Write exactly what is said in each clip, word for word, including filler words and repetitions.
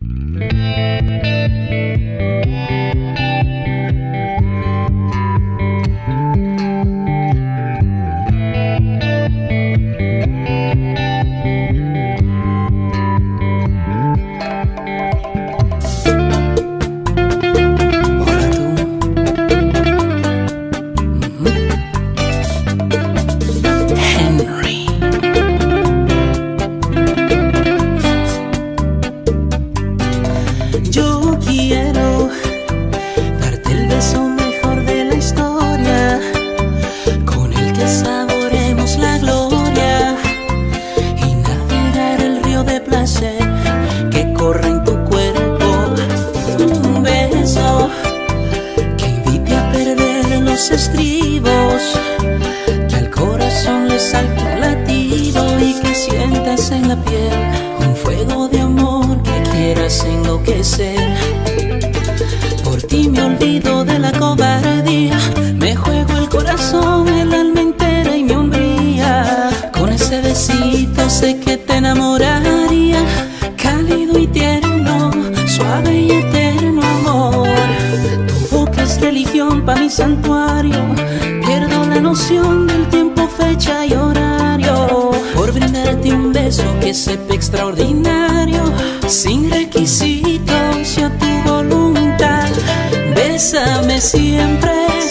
Yo quiero darte el beso mejor de la historia, con el que saboremos la gloria y navegar el río de placer que corre en tu cuerpo. Un beso que invite a perder los estribos, que al corazón le salte un latido y que sientas en la piel un fuego de amor que quieras enloquecer. Por ti me olvido de la cobardía, me juego el corazón, el alma entera y mi hombría. Con ese besito sé que te enamoraría, cálido y tierno, suave y eterno amor. Tu boca es religión pa' mi santuario, pierdo la noción del tiempo, fecha y horario, por brindarte un beso que sepa extraordinario, sin requisitos y a tu voluntad. Bésame siempre,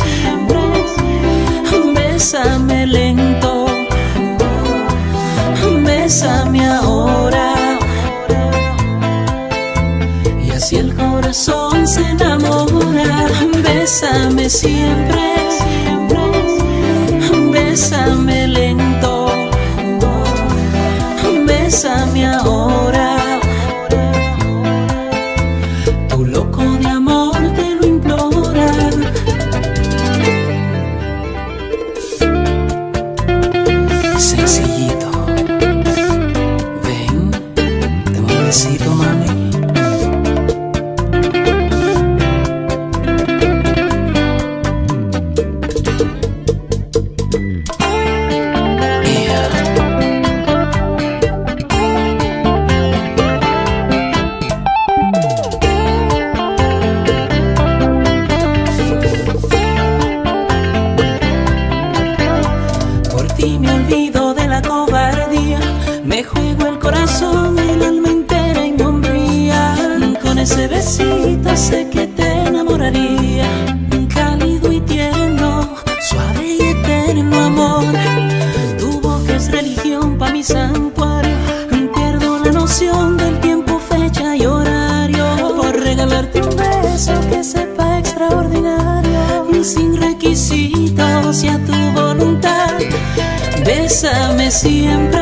bésame lento, bésame ahora, y así el corazón se enamora. Bésame siempre, bésame lento, bésame ahora, tu loco de amor te lo implora. Sencillito, ven, dame un besito, mami. Me olvido de la cobardía, me juego el corazón, el alma entera y mi hombría. Con ese besito sé que te enamoraría, cálido y tierno, suave y eterno amor. Tu boca es religión pa' mi santuario, pierdo la noción del tiempo, fecha y horario, por regalarte un beso que sepa extraordinario, sin requisitos y a tu voluntad. Bésame siempre,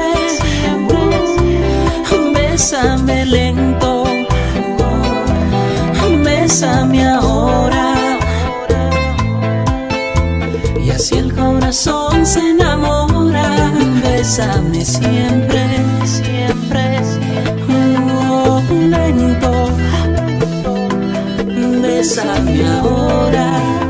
bésame lento, bésame ahora, y así el corazón se enamora. Bésame siempre, siempre, oh, lento, bésame ahora.